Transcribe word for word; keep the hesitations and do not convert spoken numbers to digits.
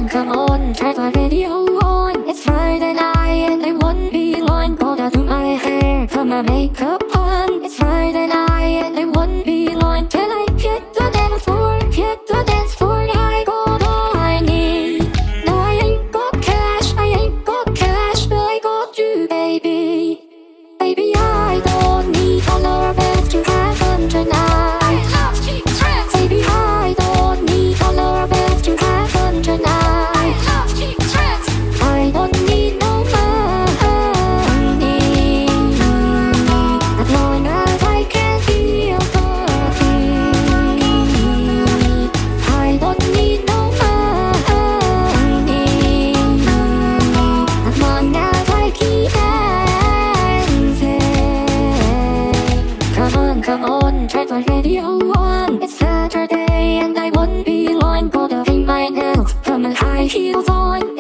come on, turn my radio on. It's Friday night and I won't be long. Gotta do my hair, put my makeup on. It's Friday night and I won't be long till I hit the dance floor, hit the dance floor. I got all I need. No, I ain't got cash, I ain't got cash, but I got you, baby. Baby, I don't need dollar bills to have fun tonight. I love cheap tricks. Baby, I don't need dollar bills to have fun tonight. I love cheap tricks. I don't need no money, as long as I can feel the beat. I don't need no money, as long as I keep dancing. Come on, come on, turn my radio on. It's Saturday and I won't be long. Gotta paint my nails, put my high heels on.